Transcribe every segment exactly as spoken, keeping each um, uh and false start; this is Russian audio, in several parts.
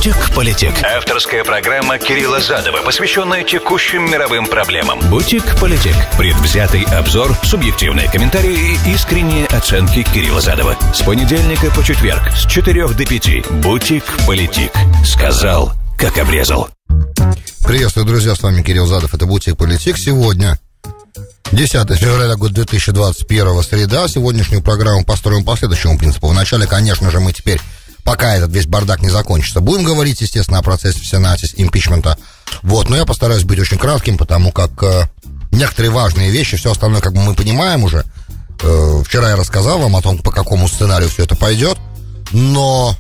Бутик-политик. Авторская программа Кирилла Задова, посвященная текущим мировым проблемам. Бутик-политик. Предвзятый обзор, субъективные комментарии и искренние оценки Кирилла Задова. С понедельника по четверг с четырёх до пяти. Бутик-политик. Сказал, как обрезал. Приветствую, друзья, с вами Кирилл Задов. Это Бутик-политик. Сегодня десятое февраля, год две тысячи двадцать первого, среда. Сегодняшнюю программу построим по следующему принципу. Вначале, конечно же, мы теперь, пока этот весь бардак не закончится, будем говорить, естественно, о процессе в Сенате импичмента. Вот, но я постараюсь быть очень кратким, потому как э, некоторые важные вещи, все остальное, как бы мы понимаем уже. Э, вчера я рассказал вам о том, по какому сценарию все это пойдет, но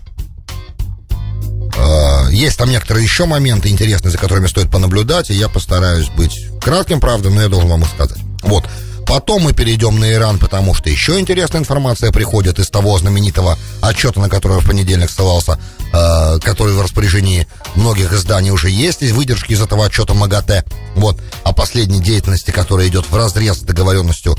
э, есть там некоторые еще моменты интересные, за которыми стоит понаблюдать, и я постараюсь быть кратким, правда, но я должен вам их сказать. Вот. Потом мы перейдем на Иран, потому что еще интересная информация приходит из того знаменитого отчета, на который я в понедельник ссылался, э, который в распоряжении многих изданий уже есть, есть выдержки из этого отчета МАГАТЭ. Вот. О последней деятельности, которая идет вразрез с договоренностью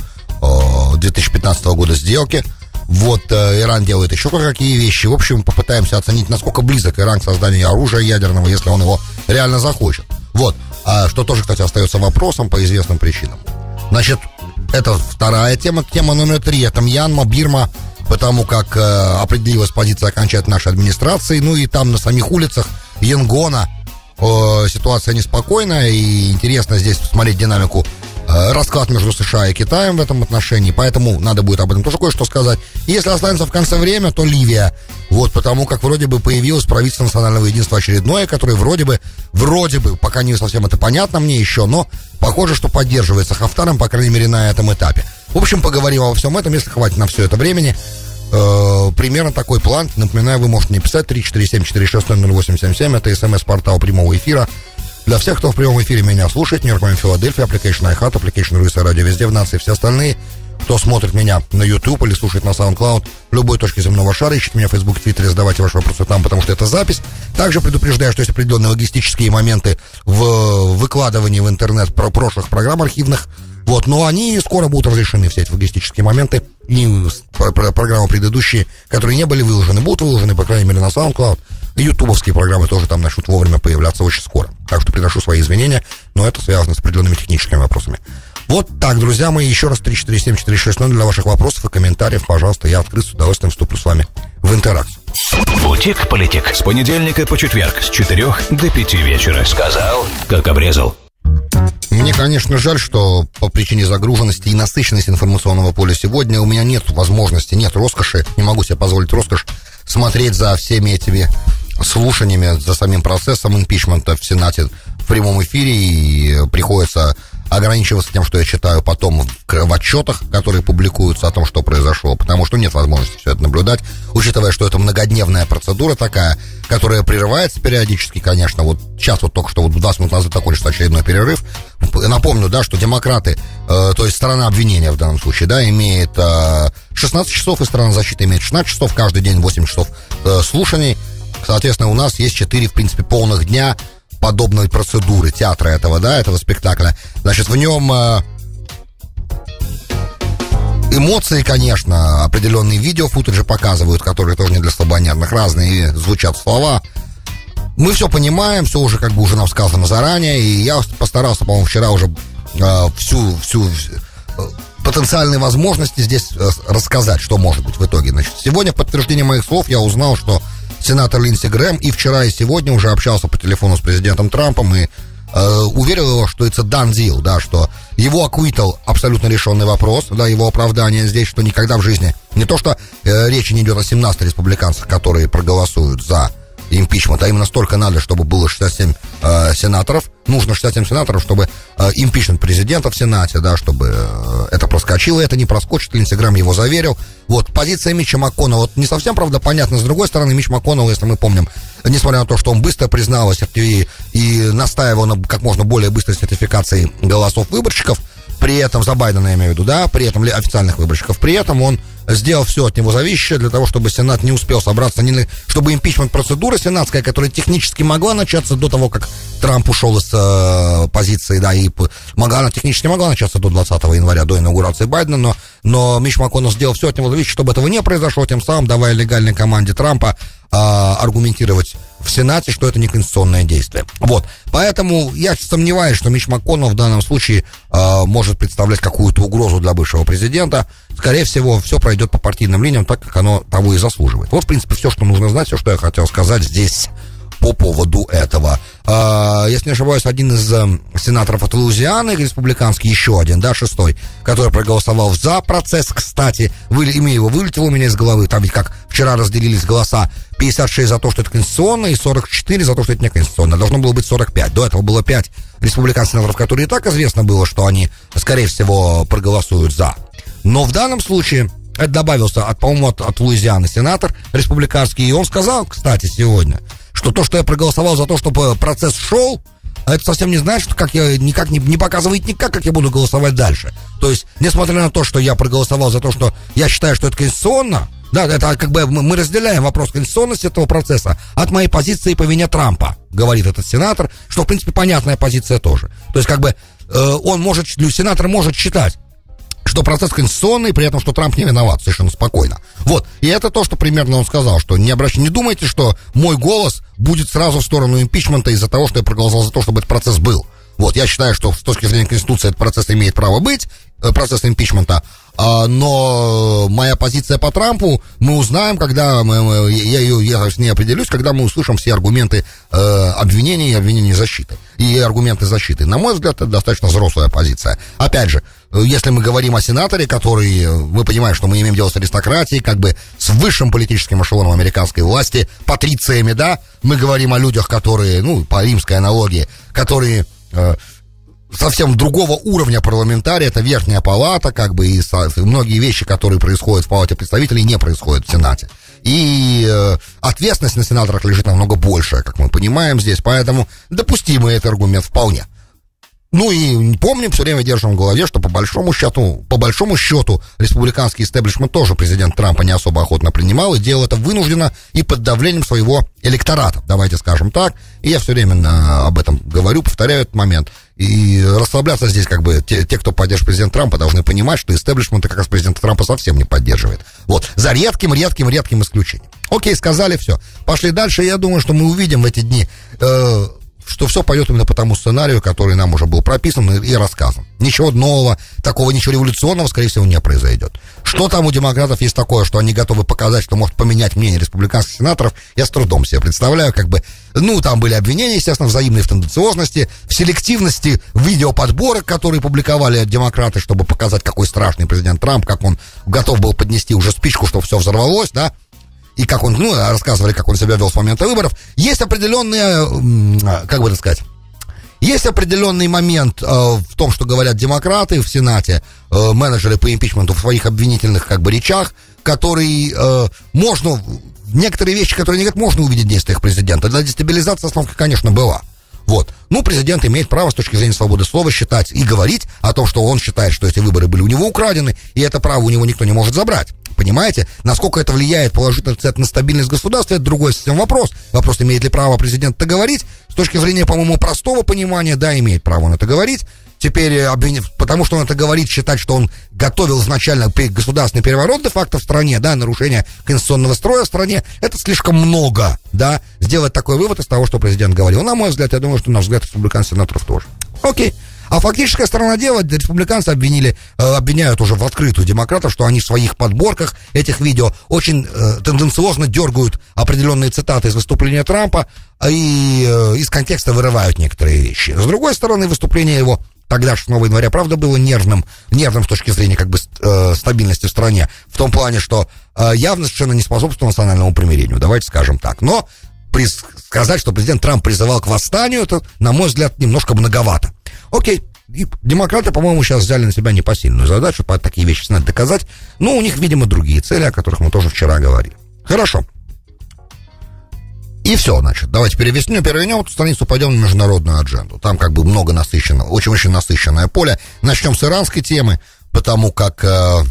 э, две тысячи пятнадцатого года сделки. Вот, э, Иран делает еще кое-какие вещи. В общем, попытаемся оценить, насколько близок Иран к созданию оружия ядерного, если он его реально захочет. Вот. А, что тоже, кстати, остается вопросом по известным причинам. Значит, это вторая тема. Тема номер три. Это Мьянма, Бирма, потому как э, определилась позиция окончательно нашей администрации. Ну и там на самих улицах Янгона э, ситуация неспокойная. И интересно здесь посмотреть динамику, э, расклад между США и Китаем в этом отношении. Поэтому надо будет об этом тоже кое-что сказать. И если останется в конце время, то Ливия. Вот, потому как вроде бы появилось правительство национального единства очередное, которое вроде бы, вроде бы, пока не совсем это понятно мне еще, но похоже, что поддерживается Хафтаром, по крайней мере, на этом этапе. В общем, поговорим обо всем этом, если хватит на все это времени. Э, примерно такой план. Напоминаю, вы можете мне писать три четыре семь четыре шесть ноль ноль восемь семь семь. Это смс-портал прямого эфира. Для всех, кто в прямом эфире меня слушает, Нью-Йорк, Филадельфия, application iHeart, application Руиса Радио везде в нации, все остальные, кто смотрит меня на YouTube или слушает на SoundCloud, в любой точке земного шара, ищите меня в Facebook, Твиттере, задавайте ваши вопросы там, потому что это запись. Также предупреждаю, что есть определенные логистические моменты в выкладывании в интернет про прошлых программ архивных. Вот, но они скоро будут разрешены, все эти логистические моменты. И программы предыдущие, которые не были выложены, будут выложены, по крайней мере, на SoundCloud. И ютубовские программы тоже там начнут вовремя появляться очень скоро. Так что приношу свои извинения, но это связано с определенными техническими вопросами. Вот так, друзья мои, еще раз три четыре семь четыре шесть ноль для ваших вопросов и комментариев, пожалуйста, я открыт, с удовольствием вступлю с вами в интеракцию. Бутик-политик. С понедельника по четверг с четырех до пяти вечера. Сказал, как обрезал. Мне, конечно, жаль, что по причине загруженности и насыщенности информационного поля сегодня у меня нет возможности, нет роскоши, не могу себе позволить роскошь смотреть за всеми этими слушаниями, за самим процессом импичмента в Сенате в прямом эфире, и приходится ограничиваться тем, что я читаю потом в, в отчетах, которые публикуются о том, что произошло, потому что нет возможности все это наблюдать, учитывая, что это многодневная процедура такая, которая прерывается периодически, конечно. Вот сейчас вот только что, вот двадцать минут назад закончился очередной перерыв. Напомню, да, что демократы, э, то есть сторона обвинения в данном случае, да, имеет э, шестнадцать часов, и сторона защиты имеет шестнадцать часов, каждый день восемь часов э, слушаний. Соответственно, у нас есть четыре, в принципе, полных дня подобной процедуры, театра этого, да, этого спектакля. Значит, в нем э, эмоции, конечно, определенные видеофутажи показывают, которые тоже не для слабонервных, разные звучат слова. Мы все понимаем, все уже как бы уже нам сказано заранее, и я постарался, по-моему, вчера уже э, всю, всю э, потенциальные возможности здесь э, рассказать, что может быть в итоге. Значит, сегодня в подтверждение моих слов я узнал, что сенатор Линдси Грэм и вчера, и сегодня уже общался по телефону с президентом Трампом и э, уверил его, что это done deal, да, что его acquittal абсолютно решенный вопрос, да, его оправдание здесь, что никогда в жизни, не то что э, речи не идет о семнадцати республиканцах, которые проголосуют за импичмент, а именно столько надо, чтобы было шестьдесят семь э, сенаторов, нужно шестьдесят семь сенаторов, чтобы э, импичмент президента в Сенате, да, чтобы э, это проскочило, это не проскочит, Линдси Грэм его заверил. Вот, позиция Митча МакКоннелла, вот не совсем, правда, понятно, с другой стороны, Митч МакКоннелл, если мы помним, несмотря на то, что он быстро признал и, и настаивал на как можно более быстрой сертификации голосов выборщиков, при этом, за Байдена я имею в виду, да, при этом официальных выборщиков, при этом он сделал все от него зависящее для того, чтобы Сенат не успел собраться, не, чтобы импичмент-процедура сенатская, которая технически могла начаться до того, как Трамп ушел из э, позиции, да, и могла, она технически могла начаться до двадцатого января, до инаугурации Байдена, но, но Митч МакКоннелл сделал все от него зависящее, чтобы этого не произошло, тем самым давая легальной команде Трампа э, аргументировать в, Сенате, что это не конституционное действие. Вот. Поэтому я сомневаюсь, что Митч МакКоннелл в данном случае э, может представлять какую-то угрозу для бывшего президента. Скорее всего, все пройдет по партийным линиям, так как оно того и заслуживает. Вот, в принципе, все, что нужно знать, все, что я хотел сказать здесь по поводу этого. Э, если не ошибаюсь, один из э, сенаторов от Луизианы, республиканский, еще один, да, шестой, который проголосовал за процесс, кстати, вы, имя его вылетело у меня из головы, там ведь как вчера разделились голоса, пятьдесят шесть за то, что это конституционно, и сорок четыре за то, что это не конституционно. Должно было быть сорок пять. До этого было пять республиканских сенаторов, которые и так известно было, что они, скорее всего, проголосуют за. Но в данном случае это добавился, от, по-моему, от, от Луизианы сенатор республиканский, и он сказал, кстати, сегодня, что то, что я проголосовал за то, чтобы процесс шел, это совсем не значит, что как я, никак не, не показывает никак, как я буду голосовать дальше. То есть, несмотря на то, что я проголосовал за то, что я считаю, что это конституционно, да, это как бы мы разделяем вопрос конституционности этого процесса от моей позиции по вине Трампа, говорит этот сенатор, что, в принципе, понятная позиция тоже. То есть, как бы, э, он может, сенатор может считать, что процесс конституционный, при этом, что Трамп не виноват, совершенно спокойно. Вот, и это то, что примерно он сказал, что не обращайте, не думайте, что мой голос будет сразу в сторону импичмента из-за того, что я проголосовал за то, чтобы этот процесс был. Вот, я считаю, что с точки зрения Конституции этот процесс имеет право быть, процесс импичмента, а, но моя позиция по Трампу мы узнаем, когда мы, я, я, я с ней определюсь, когда мы услышим все аргументы э, обвинений и обвинений защиты, и аргументы защиты. На мой взгляд, это достаточно взрослая позиция. Опять же, если мы говорим о сенаторе, который, мы понимаем, что мы имеем дело с аристократией, как бы с высшим политическим эшелоном американской власти, патрициями, да, мы говорим о людях, которые, ну, по римской аналогии, которые э, совсем другого уровня парламентария, это верхняя палата, как бы, и со, многие вещи, которые происходят в палате представителей, не происходят в Сенате. И э, ответственность на сенаторах лежит намного больше, как мы понимаем здесь, поэтому допустимый этот аргумент вполне. Ну и помним, все время держим в голове, что по большому счету, по большому счету, республиканский истеблишмент тоже президент Трампа не особо охотно принимал и делал это вынужденно и под давлением своего электората, давайте скажем так. И я все время на, об этом говорю, повторяю этот момент. И расслабляться здесь, как бы, те, те, кто поддерживает президента Трампа, должны понимать, что истеблишмент как раз президента Трампа совсем не поддерживает. Вот, за редким, редким, редким исключением. Окей, сказали все. Пошли дальше, я думаю, что мы увидим в эти дни... Э- что все пойдет именно по тому сценарию, который нам уже был прописан и, и рассказан. Ничего нового, такого, ничего революционного, скорее всего, не произойдет. Что там у демократов есть такое, что они готовы показать, что может поменять мнение республиканских сенаторов, я с трудом себе представляю, как бы, ну, там были обвинения, естественно, взаимной в тенденциозности, в селективности видеоподборок, которые публиковали демократы, чтобы показать, какой страшный президент Трамп, как он готов был поднести уже спичку, чтобы все взорвалось, да, и как он, ну, рассказывали, как он себя вел с момента выборов. Есть определенные, как бы это сказать, есть определенный момент э, в том, что говорят демократы в Сенате, э, менеджеры по импичменту в своих обвинительных, как бы, речах, которые э, можно, некоторые вещи, которые они говорят, можно увидеть в действиях президента. Для дестабилизации остановка, конечно, была. Вот. Ну, президент имеет право с точки зрения свободы слова считать и говорить о том, что он считает, что эти выборы были у него украдены, и это право у него никто не может забрать. Понимаете? Насколько это влияет положительно на стабильность государства, это другой совсем вопрос. Вопрос, имеет ли право президент это говорить. С точки зрения, по-моему, простого понимания, да, имеет право он это говорить. Теперь, потому что он это говорит, считать, что он готовил изначально государственный переворот де-факто в стране, да, нарушение конституционного строя в стране, это слишком много, да, сделать такой вывод из того, что президент говорил. На мой взгляд, я думаю, что на взгляд республиканских сенаторов тоже. Окей. А фактическая сторона дела, республиканцы обвинили, э, обвиняют уже в открытую демократов, что они в своих подборках этих видео очень э, тенденциозно дергают определенные цитаты из выступления Трампа и э, из контекста вырывают некоторые вещи. С другой стороны, выступление его тогда, шестого января, правда, было нервным, нервным с точки зрения, как бы, э, стабильности в стране, в том плане, что э, явно совершенно не способствовало национальному примирению, давайте скажем так. Но приз, сказать, что президент Трамп призывал к восстанию, это, на мой взгляд, немножко многовато. Окей, и демократы, по-моему, сейчас взяли на себя непосильную задачу, по такие вещи надо доказать, но у них, видимо, другие цели, о которых мы тоже вчера говорили. Хорошо. И все, значит, давайте перевеснем, перевернем эту страницу, пойдем на международную адженду. Там как бы много насыщенного, очень-очень насыщенное поле. Начнем с иранской темы, потому как э,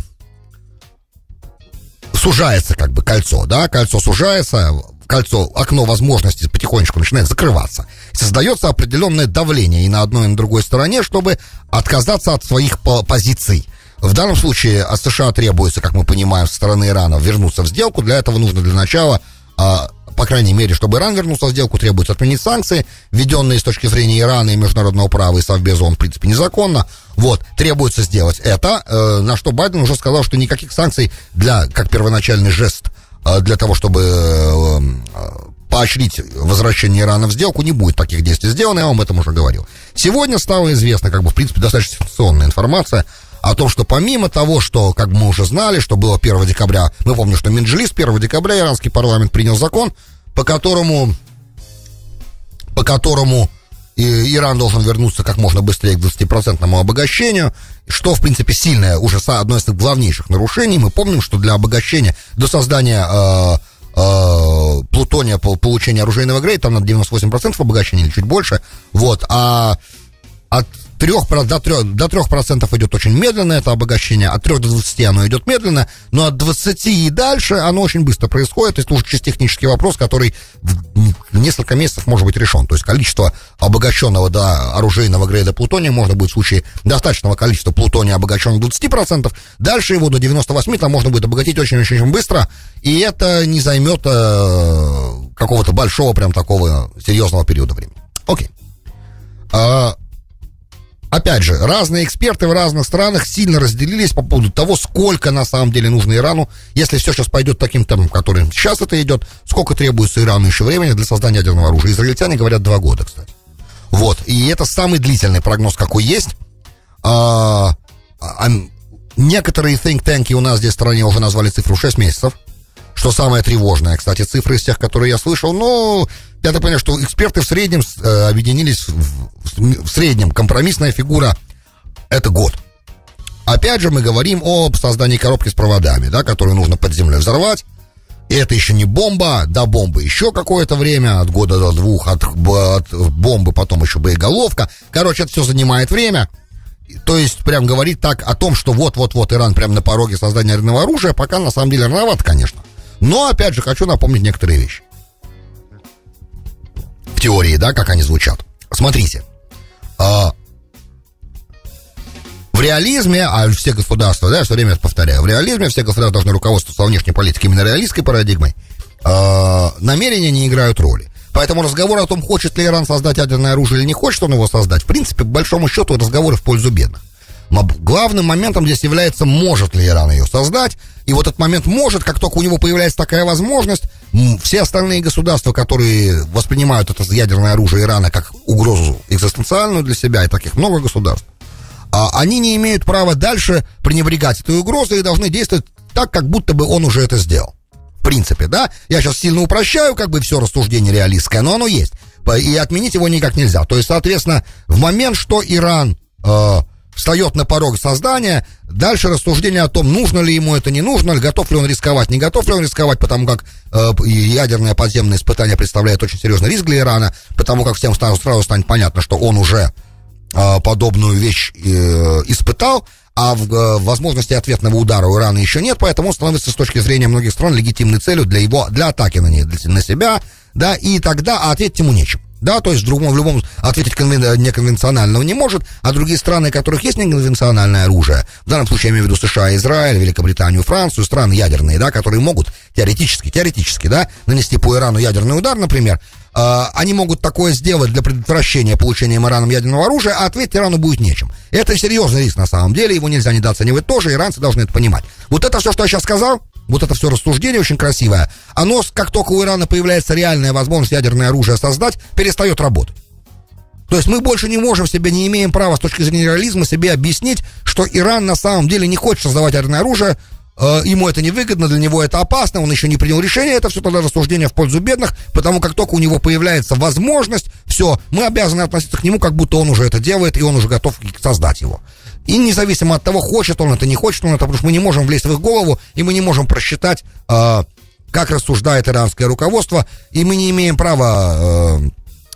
сужается как бы кольцо, да, кольцо сужается, кольцо, окно возможностей потихонечку начинает закрываться. Создается определенное давление и на одной, и на другой стороне, чтобы отказаться от своих позиций. В данном случае от США требуется, как мы понимаем, со стороны Ирана вернуться в сделку. Для этого нужно для начала а, по крайней мере, чтобы Иран вернулся в сделку, требуется отменить санкции, введенные с точки зрения Ирана и международного права и Совбеза, он, в принципе, незаконно. Вот, требуется сделать это, э, на что Байден уже сказал, что никаких санкций для, как первоначальный жест, э, для того, чтобы э, э, поощрить возвращение Ирана в сделку, не будет таких действий сделано, я вам об этом уже говорил. Сегодня стало известно, как бы, в принципе, достаточно сенсационная информация о том, что помимо того, что, как мы уже знали, что было первого декабря, мы помним, что Минджелис первого декабря иранский парламент принял закон, по которому, по которому Иран должен вернуться как можно быстрее к двадцатипроцентному обогащению, что, в принципе, сильное, уже одно из главнейших нарушений. Мы помним, что для обогащения, до создания э, э, плутония, получения оружейного грейда, там надо девяносто восемь процентов обогащения или чуть больше, вот, а от трех, до, трех, до трех процентов идет очень медленно это обогащение, от трех до двадцати оно идет медленно, но от двадцати и дальше оно очень быстро происходит, то есть это уже чисто технический вопрос, который в несколько месяцев может быть решен, то есть количество обогащенного до оружейного грейда плутония можно будет в случае достаточного количества плутония обогащенного до двадцати процентов, дальше его до девяноста восьми там можно будет обогатить очень-очень быстро, и это не займет э, какого-то большого прям такого серьезного периода времени. Окей. А, Опять же, разные эксперты в разных странах сильно разделились по поводу того, сколько на самом деле нужно Ирану, если все сейчас пойдет таким темпом, которым сейчас это идет, сколько требуется Ирану еще времени для создания ядерного оружия. Израильтяне говорят два года, кстати. Вот, и это самый длительный прогноз, какой есть. А, а, некоторые think-танки у нас здесь в стране уже назвали цифру шесть месяцев, что самое тревожное, кстати, цифры из тех, которые я слышал, но я так понимаю, что эксперты в среднем э, объединились в, в, в среднем, компромиссная фигура — это год. Опять же, мы говорим об создании коробки с проводами, да, которую нужно под землей взорвать, и это еще не бомба, до бомбы еще какое-то время, от года до двух, от, от бомбы потом еще боеголовка, короче, это все занимает время. То есть, прям говорить так о том, что вот-вот-вот Иран прямо на пороге создания ядерного оружия, пока на самом деле рановато, конечно. Но, опять же, хочу напомнить некоторые вещи. В теории, да, как они звучат. Смотрите. А, в реализме, а все государства, да, я все время это повторяю, в реализме все государства должны руководствоваться внешней политикой именно реалистской парадигмой. А, намерения не играют роли. Поэтому разговор о том, хочет ли Иран создать ядерное оружие или не хочет он его создать, в принципе, по большому счету, разговоры в пользу бедных. Главным моментом здесь является, может ли Иран ее создать. И вот этот момент может, как только у него появляется такая возможность, все остальные государства, которые воспринимают это ядерное оружие Ирана как угрозу экзистенциальную для себя, и таких много государств, они не имеют права дальше пренебрегать этой угрозой и должны действовать так, как будто бы он уже это сделал. В принципе, да, я сейчас сильно упрощаю, как бы все рассуждение реалистское, но оно есть, и отменить его никак нельзя. То есть, соответственно, в момент, что Иран э, встает на порог создания, дальше рассуждение о том, нужно ли ему это, не нужно, готов ли он рисковать, не готов ли он рисковать, потому как э, ядерное подземное испытание представляет очень серьезный риск для Ирана, потому как всем сразу, сразу станет понятно, что он уже э, подобную вещь э, испытал, а в, э, возможности ответного удара у Ирана еще нет, поэтому он становится с точки зрения многих стран легитимной целью для его, для атаки на, не, для, на себя, да, и тогда а ответить ему нечем. Да, то есть в другом, в любом ответить конвен... неконвенционального не может, а другие страны, у которых есть неконвенциональное оружие, в данном случае я имею в виду США, Израиль, Великобританию, Францию, страны ядерные, да, которые могут теоретически, теоретически, да, нанести по Ирану ядерный удар, например, э, они могут такое сделать для предотвращения получения Ираном ядерного оружия, а ответить Ирану будет нечем. Это серьезный риск на самом деле, его нельзя недооценивать тоже, иранцы должны это понимать. Вот это все, что я сейчас сказал, вот это все рассуждение очень красивое, оно, как только у Ирана появляется реальная возможность ядерное оружие создать, перестает работать. То есть мы больше не можем себе, не имеем права с точки зрения реализма себе объяснить, что Иран на самом деле не хочет создавать ядерное оружие, э, ему это невыгодно, для него это опасно, он еще не принял решение, это все тогда рассуждение в пользу бедных, потому как только у него появляется возможность, все, мы обязаны относиться к нему, как будто он уже это делает, и он уже готов создать его. И независимо от того, хочет он это, не хочет он это, потому что мы не можем влезть в их голову, и мы не можем просчитать, э, как рассуждает иранское руководство, и мы не имеем права э,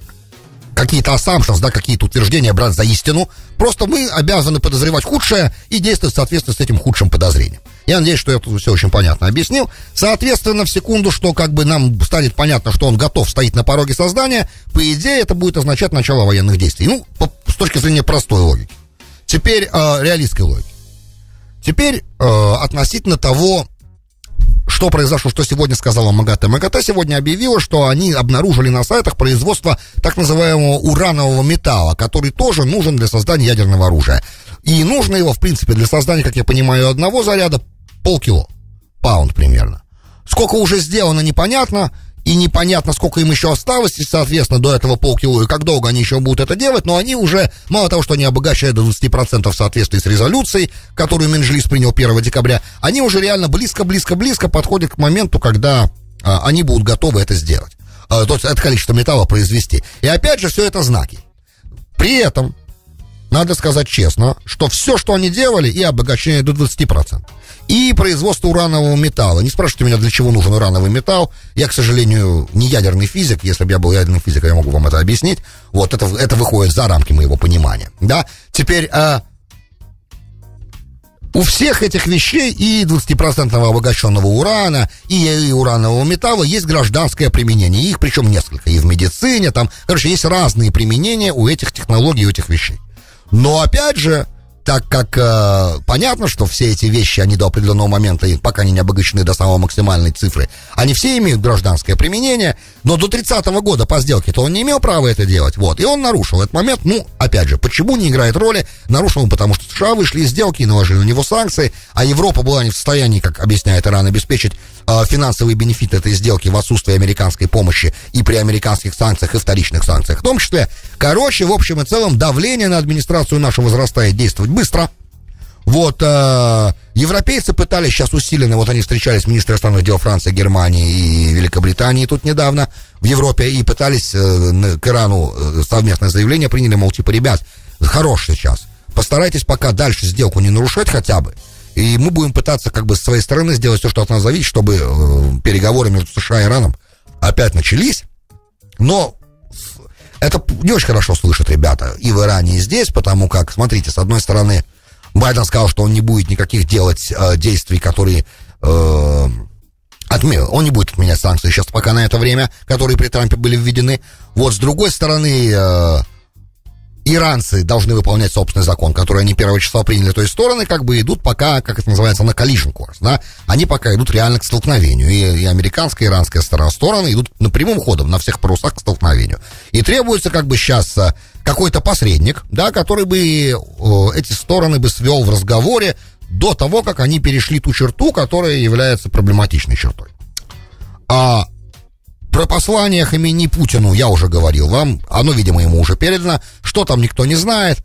какие-то assumptions, да, какие-то утверждения брать за истину. Просто мы обязаны подозревать худшее и действовать в соответствии с этим худшим подозрением. Я надеюсь, что я тут все очень понятно объяснил. Соответственно, в секунду, что как бы нам станет понятно, что он готов стоять на пороге создания, по идее, это будет означать начало военных действий. Ну, по, с точки зрения простой логики. Теперь э, реалистской логики. Теперь э, относительно того, что произошло, что сегодня сказала МАГАТЭ? МАГАТЭ сегодня объявила, что они обнаружили на сайтах производство так называемого уранового металла, который тоже нужен для создания ядерного оружия. И нужно его, в принципе, для создания, как я понимаю, одного заряда полкило, паунд примерно. Сколько уже сделано, непонятно. И непонятно, сколько им еще осталось, и, соответственно, до этого полкило, и как долго они еще будут это делать, но они уже, мало того, что они обогащают до двадцати процентов в соответствии с резолюцией, которую Меджлис принял первого декабря, они уже реально близко-близко-близко подходят к моменту, когда а, они будут готовы это сделать. А, то есть это количество металла произвести. И опять же, все это знаки. При этом, надо сказать честно, что все, что они делали, и обогащение до двадцати процентов. И производство уранового металла. Не спрашивайте меня, для чего нужен урановый металл. Я, к сожалению, не ядерный физик. Если бы я был ядерным физиком, я могу вам это объяснить. Вот, это, это выходит за рамки моего понимания. Да? Теперь, а, у всех этих вещей, и двадцатипроцентного обогащенного урана, и, и уранового металла, есть гражданское применение. Их причем несколько. И в медицине, там, короче, есть разные применения у этих технологий, у этих вещей. Но, опять же, так как э, понятно, что все эти вещи, они до определенного момента, пока они не обогащены до самой максимальной цифры, они все имеют гражданское применение, но до тридцатого года по сделке-то он не имел права это делать, вот, и он нарушил этот момент. Ну, опять же, почему не играет роли? Нарушил он, потому что США вышли из сделки и наложили на него санкции, а Европа была не в состоянии, как объясняет Иран, обеспечить э, финансовые бенефиты этой сделки в отсутствии американской помощи и при американских санкциях и вторичных санкциях в том числе. Короче, в общем и целом, давление на администрацию нашу возрастает, действовать быстро. Вот, э, европейцы пытались сейчас усиленно, вот они встречались с министром иностранных дел Франции, Германии и Великобритании тут недавно в Европе, и пытались э, к Ирану э, совместное заявление приняли, мол, типа, ребят, хорош сейчас, постарайтесь пока дальше сделку не нарушать хотя бы, и мы будем пытаться как бы с своей стороны сделать все, что от нас зависит, чтобы э, переговоры между США и Ираном опять начались, но это не очень хорошо слышат ребята и в Иране, и здесь, потому как, смотрите, с одной стороны, Байден сказал, что он не будет никаких делать э, действий, которые... Э, отменил. Он не будет отменять санкции сейчас пока на это время, которые при Трампе были введены. Вот, с другой стороны, э, иранцы должны выполнять собственный закон, который они первого числа приняли, то есть стороны как бы идут пока, как это называется, на collision course, да, они пока идут реально к столкновению, и, и американская, и иранская сторона, стороны идут на прямым ходом, на всех парусах к столкновению, и требуется как бы сейчас какой-то посредник, да, который бы э, эти стороны бы свел в разговоре до того, как они перешли ту черту, которая является проблематичной чертой. А про послание Хаминеи Путину я уже говорил вам, оно, видимо, ему уже передано, что там никто не знает.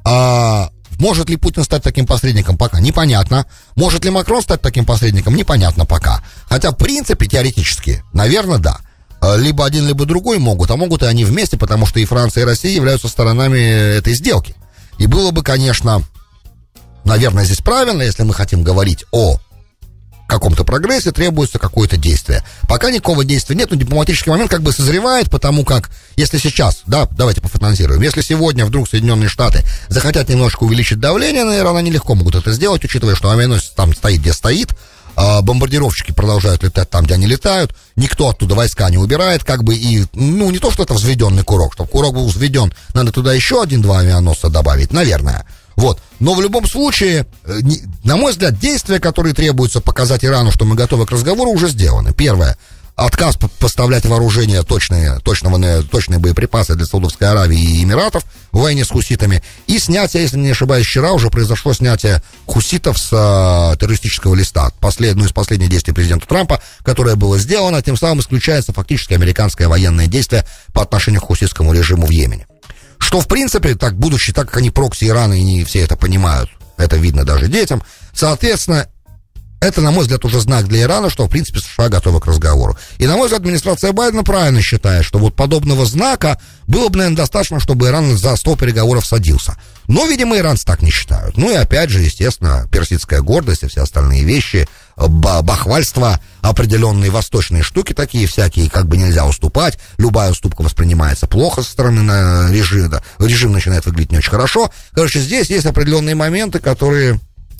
А может ли Путин стать таким посредником, пока непонятно. Может ли Макрон стать таким посредником, непонятно пока. Хотя, в принципе, теоретически, наверное, да. Либо один, либо другой могут, а могут и они вместе, потому что и Франция, и Россия являются сторонами этой сделки. И было бы, конечно, наверное, здесь правильно, если мы хотим говорить о каком-то прогрессе, требуется какое-то действие. Пока никакого действия нет, но дипломатический момент как бы созревает, потому как, если сейчас, да, давайте пофантазируем, если сегодня вдруг Соединенные Штаты захотят немножко увеличить давление на Иран, они легко могут это сделать, учитывая, что авианосец там стоит, где стоит, а бомбардировщики продолжают летать там, где они летают, никто оттуда войска не убирает, как бы, и, ну, не то, что это взведенный курок, чтобы курок был взведен, надо туда еще один-два авианосца добавить, наверное. Вот. Но в любом случае, на мой взгляд, действия, которые требуется показать Ирану, что мы готовы к разговору, уже сделаны. Первое. Отказ поставлять вооружение, точные, точного, точные боеприпасы для Саудовской Аравии и Эмиратов в войне с хуситами. И снятие, если не ошибаюсь, вчера уже произошло снятие хуситов с а, террористического листа. Послед, ну, из последних действий президента Трампа, которое было сделано, тем самым исключается фактически американское военное действие по отношению к хуситскому режиму в Йемене. Что, в принципе, так, будучи, так как они прокси Ирана и не все это понимают, это видно даже детям, соответственно, это, на мой взгляд, уже знак для Ирана, что, в принципе, США готовы к разговору. И, на мой взгляд, администрация Байдена правильно считает, что вот подобного знака было бы, наверное, достаточно, чтобы Иран за стол переговоров садился. Но, видимо, иранцы так не считают. Ну и, опять же, естественно, персидская гордость и все остальные вещи, бахвальство, определенные восточные штуки такие всякие, как бы нельзя уступать. Любая уступка воспринимается плохо со стороны режима. Режим начинает выглядеть не очень хорошо. Короче, здесь есть определенные моменты, которые...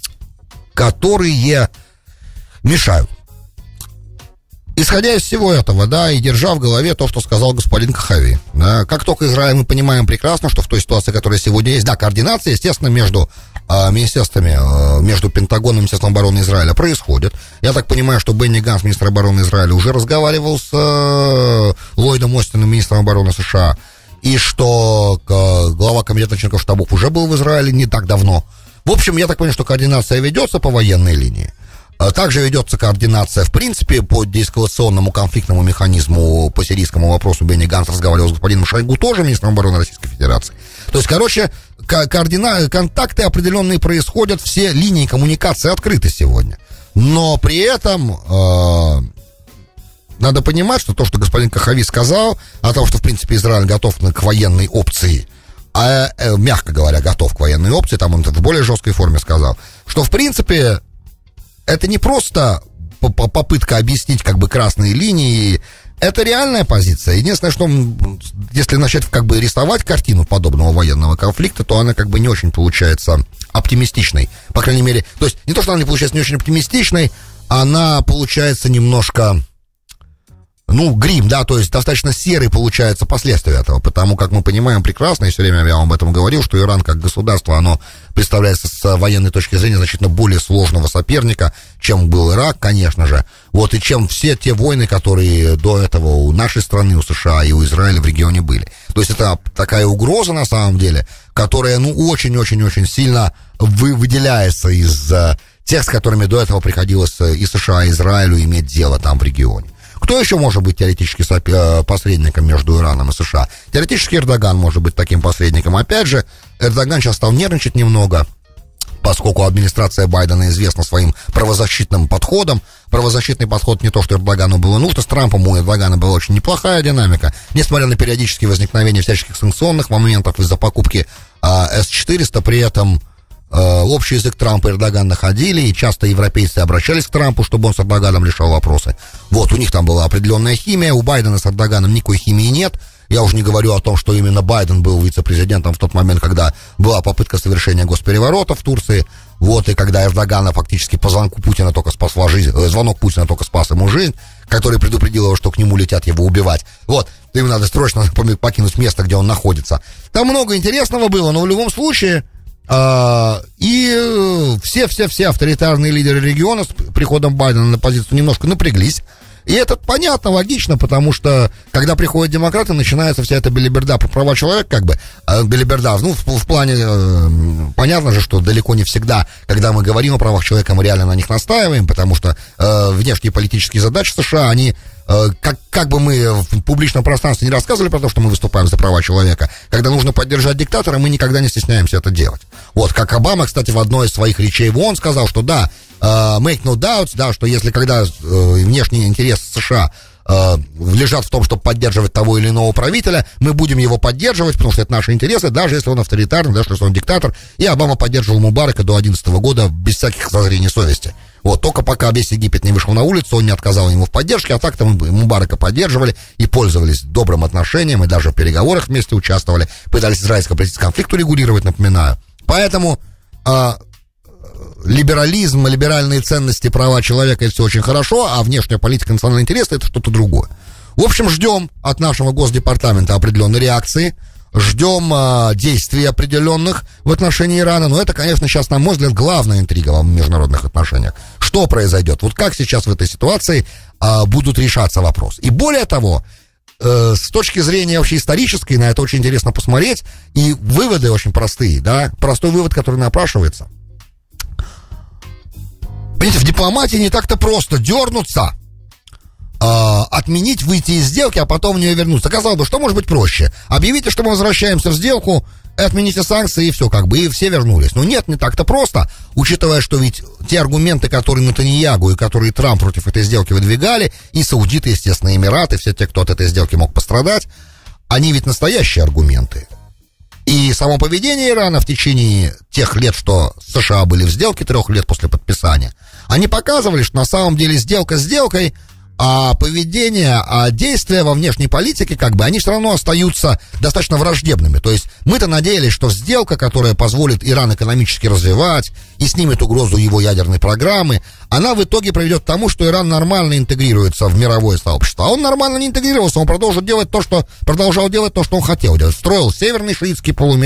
которые... мешают. Исходя из всего этого, да, и держа в голове то, что сказал господин Кахави, да, как только Израиль, мы понимаем прекрасно, что в той ситуации, которая сегодня есть, да, координация, естественно, между министерствами, между Пентагоном и Министерством обороны Израиля происходит. Я так понимаю, что Бенни Ганс, министр обороны Израиля, уже разговаривал с Ллойдом Остином, министром обороны США, и что глава комитета начальников штабов уже был в Израиле не так давно. В общем, я так понимаю, что координация ведется по военной линии. Также ведется координация, в принципе, по деэскалационному конфликтному механизму по сирийскому вопросу. Бенни Ганс разговаривал с господином Шойгу, тоже министром обороны Российской Федерации. То есть, короче, ко- координа... контакты определенные происходят, все линии коммуникации открыты сегодня. Но при этом э, надо понимать, что то, что господин Кахави сказал, о том, что, в принципе, Израиль готов к военной опции, а, э, мягко говоря, готов к военной опции, там он это в более жесткой форме сказал, что, в принципе, это не просто попытка объяснить как бы красные линии, это реальная позиция. Единственное, что если начать как бы рисовать картину подобного военного конфликта, то она как бы не очень получается оптимистичной. По крайней мере, то есть не то, что она не получается не очень оптимистичной, она получается немножко, ну, грим, да, то есть достаточно серый получается последствия этого, потому как мы понимаем прекрасно, и все время я вам об этом говорил, что Иран как государство, оно представляется с военной точки зрения значительно более сложного соперника, чем был Ирак, конечно же, вот, и чем все те войны, которые до этого у нашей страны, у США и у Израиля в регионе были. То есть это такая угроза, на самом деле, которая, ну, очень-очень-очень сильно вы, выделяется из тех, с которыми до этого приходилось и США, и Израилю иметь дело там в регионе. Кто еще может быть теоретически посредником между Ираном и США? Теоретически Эрдоган может быть таким посредником. Опять же, Эрдоган сейчас стал нервничать немного, поскольку администрация Байдена известна своим правозащитным подходом. Правозащитный подход не то, что Эрдогану было нужно, с Трампом у Эрдогана была очень неплохая динамика, несмотря на периодические возникновения всяческих санкционных моментов из-за покупки а, эс четыреста, при этом общий язык Трампа и Эрдоган находили, и часто европейцы обращались к Трампу, чтобы он с Эрдоганом решал вопросы. Вот, у них там была определенная химия, у Байдена с Эрдоганом никакой химии нет. Я уже не говорю о том, что именно Байден был вице-президентом в тот момент, когда была попытка совершения госпереворота в Турции, вот, и когда Эрдогана фактически по звонку Путина только спасла жизнь, звонок Путина только спас ему жизнь, который предупредил его, что к нему летят его убивать. Вот, им надо срочно покинуть место, где он находится. Там много интересного было, но в любом случае... Uh, и все-все-все авторитарные лидеры региона с приходом Байдена на позицию немножко напряглись. И это понятно, логично, потому что, когда приходят демократы, начинается вся эта белиберда про права человека, как бы, э, белиберда, ну, в, в плане, э, понятно же, что далеко не всегда, когда мы говорим о правах человека, мы реально на них настаиваем, потому что э, внешние политические задачи США, они, э, как, как бы мы в публичном пространстве не рассказывали про то, что мы выступаем за права человека, когда нужно поддержать диктатора, мы никогда не стесняемся это делать. Вот, как Обама, кстати, в одной из своих речей в ООН сказал, что да, Uh, make no doubts, да, что если когда uh, внешние интересы США uh, лежат в том, чтобы поддерживать того или иного правителя, мы будем его поддерживать, потому что это наши интересы, даже если он авторитарный, даже если он диктатор. И Обама поддерживал Мубарака до две тысячи одиннадцатого года без всяких зазрений совести. Вот, только пока весь Египет не вышел на улицу, он не отказал ему в поддержке, а так-то мы Мубарака поддерживали и пользовались добрым отношением, и даже в переговорах вместе участвовали, пытались израильско-палестинский конфликт урегулировать, напоминаю. Поэтому... Uh, либерализм, либеральные ценности, права человека — это все очень хорошо, а внешняя политика, национальные интересы — это что-то другое. В общем, ждем от нашего Госдепартамента определенной реакции, ждем э, действий определенных в отношении Ирана, но это, конечно, сейчас, на мой взгляд, главная интрига в международных отношениях. Что произойдет? Вот как сейчас в этой ситуации э, будут решаться вопросы? И более того, э, с точки зрения вообще исторической, на это очень интересно посмотреть, и выводы очень простые, да, простой вывод, который напрашивается. Понимаете, в дипломатии не так-то просто дернуться, э, отменить, выйти из сделки, а потом в нее вернуться. Казалось бы, что может быть проще? Объявите, что мы возвращаемся в сделку, отмените санкции, и все, как бы, и все вернулись. Но нет, не так-то просто, учитывая, что ведь те аргументы, которые Нетаньягу и которые Трамп против этой сделки выдвигали, и саудиты, естественно, Эмираты, все те, кто от этой сделки мог пострадать, они ведь настоящие аргументы. И само поведение Ирана в течение тех лет, что США были в сделке, трех лет после подписания, они показывали, что на самом деле сделка сделкой, а поведение, а действия во внешней политике, как бы, они все равно остаются достаточно враждебными. То есть мы-то надеялись, что сделка, которая позволит Иран экономически развивать и снимет угрозу его ядерной программы, она в итоге приведет к тому, что Иран нормально интегрируется в мировое сообщество. А он нормально не интегрировался, он продолжил делать то, что, продолжал делать то, что он хотел делать. Строил северный шиитский полумесяц,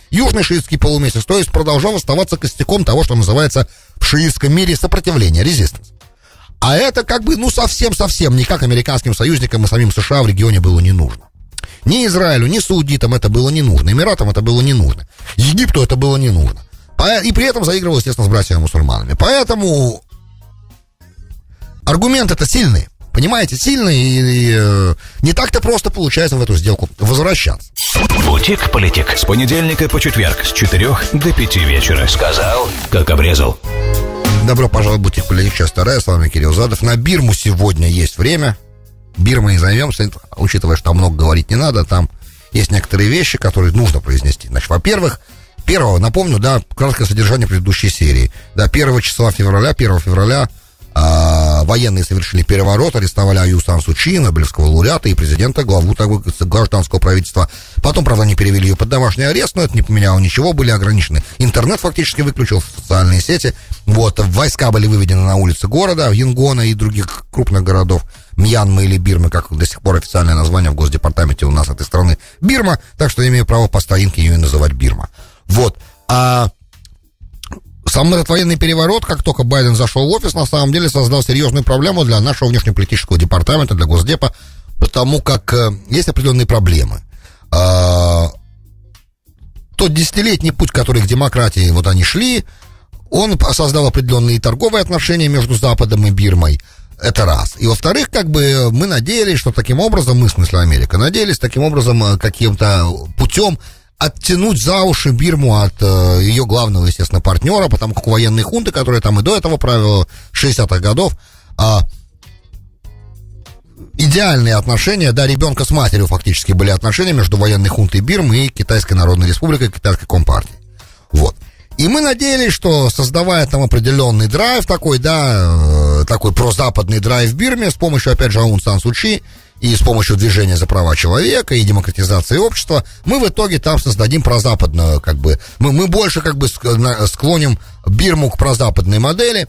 южный шиитский полумесяц, то есть продолжал оставаться костяком того, что называется в шиитском мире сопротивление, резистанс. А это как бы, ну, совсем-совсем никак американским союзникам и самим США в регионе было не нужно. Ни Израилю, ни саудитам это было не нужно, Эмиратам это было не нужно, Египту это было не нужно. И при этом заигрывал, естественно, с братьями-мусульманами. Поэтому аргумент это сильный, понимаете, сильный, и, и э, не так-то просто получается в эту сделку возвращаться. Бутик-политик. С понедельника по четверг с четырех до пяти вечера. Сказал, как обрезал. Добро пожаловать в Бутик-политик, часть вторая, с вами Кирилл Задов. На Бирму сегодня есть время. Бирмой и займемся, учитывая, что там много говорить не надо, там есть некоторые вещи, которые нужно произнести. Значит, во-первых, первого, напомню, да, краткое содержание предыдущей серии. Да, первого числа февраля, первого февраля а, военные совершили переворот, арестовали Аю Сан Су Чжи, Нобелевского лауреата и президента, главу того гражданского правительства. Потом, правда, они перевели ее под домашний арест, но это не поменяло ничего, были ограничены. Интернет фактически выключил, социальные сети. Вот, войска были выведены на улицы города, Янгона и других крупных городов. Мьянмы или Бирмы, как до сих пор официальное название в Госдепартаменте у нас этой страны Бирма, так что я имею право по старинке ее и называть Бирма. Вот. А сам этот военный переворот, как только Байден зашел в офис, на самом деле создал серьезную проблему для нашего внешнеполитического департамента, для Госдепа, потому как э, есть определенные проблемы. А, тот десятилетний путь, который к демократии вот они шли, он создал определенные торговые отношения между Западом и Бирмой. Это раз. И во-вторых, как бы мы надеялись, что таким образом, мы, в смысле Америка, надеялись таким образом каким-то путем оттянуть за уши Бирму от э, ее главного, естественно, партнера, потому как у военной хунты, которая там и до этого правила шестидесятых годов, э, идеальные отношения, да, ребенка с матерью фактически были отношения между военной хунтой Бирмы и Китайской Народной Республикой, Китайской Компартией. Вот. И мы надеялись, что, создавая там определенный драйв такой, да, э, такой прозападный драйв в Бирме с помощью, опять же, Аун Сан Су Чжи и с помощью движения за права человека и демократизации общества, мы в итоге там создадим прозападную, как бы, мы, мы больше, как бы, склоним Бирму к прозападной модели,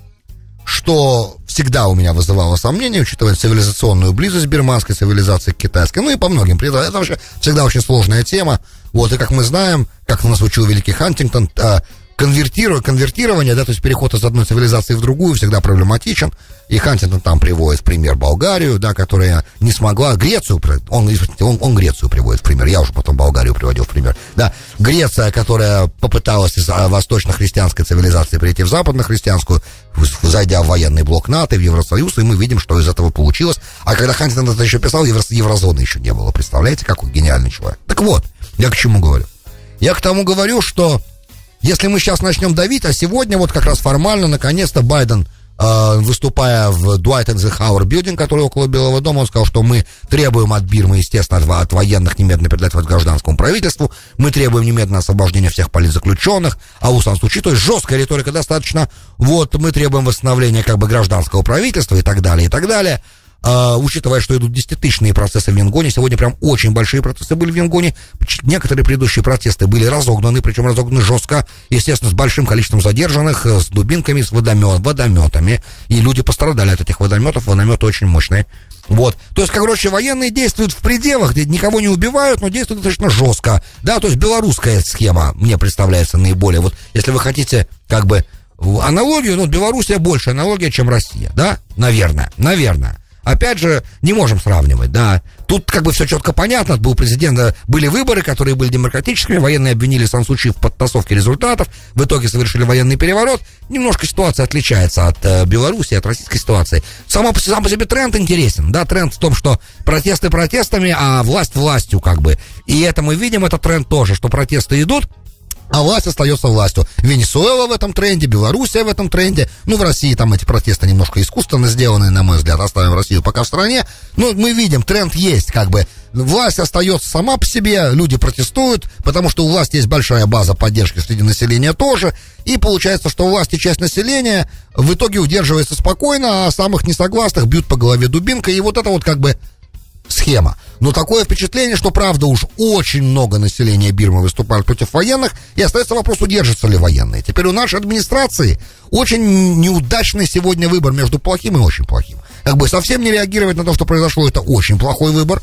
что всегда у меня вызывало сомнения, учитывая цивилизационную близость бирманской цивилизации к китайской, ну и по многим причинам. Это вообще всегда очень сложная тема. Вот, и как мы знаем, как нас учил великий Хантингтон, конвертирование, конвертирование, да, то есть переход из одной цивилизации в другую всегда проблематичен. И Хантингтон там приводит в пример Болгарию, да, которая не смогла, Грецию, он, он, он Грецию приводит в пример, я уже потом Болгарию приводил в пример, да, Греция, которая попыталась из восточно-христианской цивилизации перейти в западно-христианскую, зайдя в военный блок НАТО, в Евросоюз, и мы видим, что из этого получилось. А когда Хантингтон это еще писал, евро, еврозоны еще не было, представляете, какой гениальный человек. Так вот, я к чему говорю? Я к тому говорю, что если мы сейчас начнем давить, а сегодня вот как раз формально, наконец-то, Байден, э, выступая в Dwight Eisenhower Building, который около Белого дома, он сказал, что мы требуем от Бирмы, естественно, от, от военных немедленно передать гражданскому правительству, мы требуем немедленного освобождения всех политзаключенных, Аун Сан Су Чжи, то есть жесткая риторика достаточно, вот, мы требуем восстановления как бы гражданского правительства и так далее, и так далее. Uh, учитывая, что идут десятитысячные процессы в Янгоне, сегодня прям очень большие процессы были в Янгоне, некоторые предыдущие протесты были разогнаны, причем разогнаны жестко, естественно, с большим количеством задержанных, с дубинками, с водомет, водометами, и люди пострадали от этих водометов, водометы очень мощные. Вот, то есть, короче, военные действуют в пределах, никого не убивают, но действуют достаточно жестко, да, то есть белорусская схема мне представляется наиболее, вот, если вы хотите, как бы, аналогию, ну, Белоруссия больше аналогия, чем Россия, да, наверное, наверное. Опять же, не можем сравнивать, да. Тут как бы все четко понятно. Был президент, были выборы, которые были демократическими. Военные обвинили Сан Су Чжи в подтасовке результатов. В итоге совершили военный переворот. Немножко ситуация отличается от э, Беларуси, от российской ситуации. Сама по, сам по себе тренд интересен, да. Тренд в том, что протесты протестами, а власть властью как бы. И это мы видим, этот тренд тоже, что протесты идут, а власть остается властью. Венесуэла в этом тренде, Белоруссия в этом тренде. Ну, в России там эти протесты немножко искусственно сделаны, на мой взгляд. Оставим Россию пока в стране. Но мы видим, тренд есть, как бы. Власть остается сама по себе, люди протестуют, потому что у власти есть большая база поддержки среди населения тоже. И получается, что у власти часть населения в итоге удерживается спокойно, а самых несогласных бьют по голове дубинкой. И вот это вот как бы схема. Но такое впечатление, что, правда, уж очень много населения Бирмы выступают против военных, и остается вопрос, удержатся ли военные. Теперь у нашей администрации очень неудачный сегодня выбор между плохим и очень плохим. Как бы совсем не реагировать на то, что произошло, это очень плохой выбор.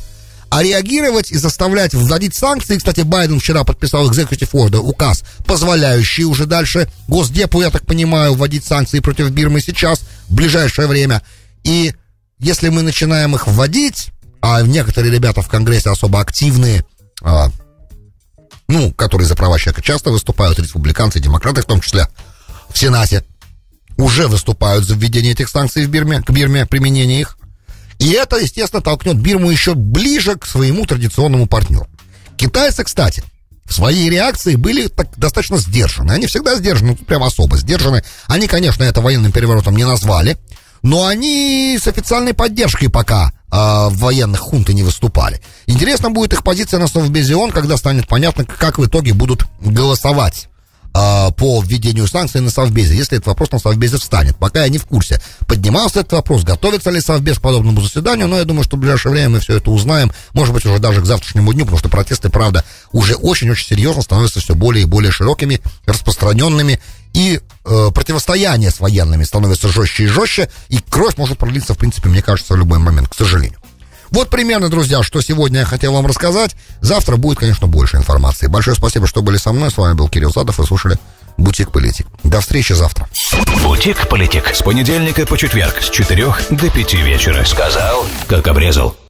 А реагировать и заставлять вводить санкции, кстати, Байден вчера подписал executive order, указ, позволяющий уже дальше Госдепу, я так понимаю, вводить санкции против Бирмы сейчас, в ближайшее время. И если мы начинаем их вводить, а некоторые ребята в Конгрессе особо активные, а, ну, которые за права человека часто выступают, республиканцы, демократы в том числе, в Сенате, уже выступают за введение этих санкций в Бирме, к Бирме, применение их. И это, естественно, толкнет Бирму еще ближе к своему традиционному партнеру. Китайцы, кстати, в своей реакции были так достаточно сдержаны. Они всегда сдержаны, ну, прям особо сдержаны. Они, конечно, это военным переворотом не назвали, но они с официальной поддержкой пока э, в военных хунты не выступали. Интересно будет их позиция на Совбезе ООН, когда станет понятно, как в итоге будут голосовать по введению санкций на Совбезе, если этот вопрос на Совбезе встанет. Пока я не в курсе, поднимался этот вопрос, готовится ли Совбез к подобному заседанию, но я думаю, что в ближайшее время мы все это узнаем, может быть, уже даже к завтрашнему дню, потому что протесты, правда, уже очень-очень серьезно становятся все более и более широкими, распространенными, и э, противостояние с военными становится жестче и жестче, и кровь может пролиться, в принципе, мне кажется, в любой момент, к сожалению. Вот примерно, друзья, что сегодня я хотел вам рассказать. Завтра будет, конечно, больше информации. Большое спасибо, что были со мной. С вами был Кирилл Задов. Вы слушали «Бутик Политик». До встречи завтра. «Бутик Политик» с понедельника по четверг с четырех до пяти вечера. Сказал, как обрезал.